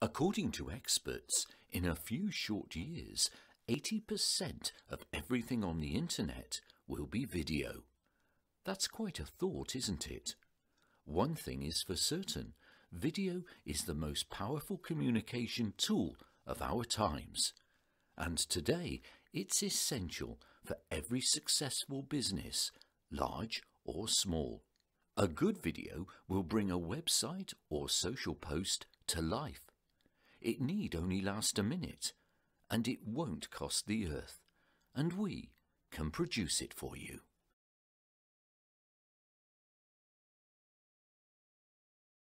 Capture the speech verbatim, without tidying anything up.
According to experts, in a few short years, eighty percent of everything on the internet will be video. That's quite a thought, isn't it? One thing is for certain, video is the most powerful communication tool of our times. And today, it's essential for every successful business, large or small. A good video will bring a website or social post to life. It need only last a minute, and it won't cost the earth, and we can produce it for you.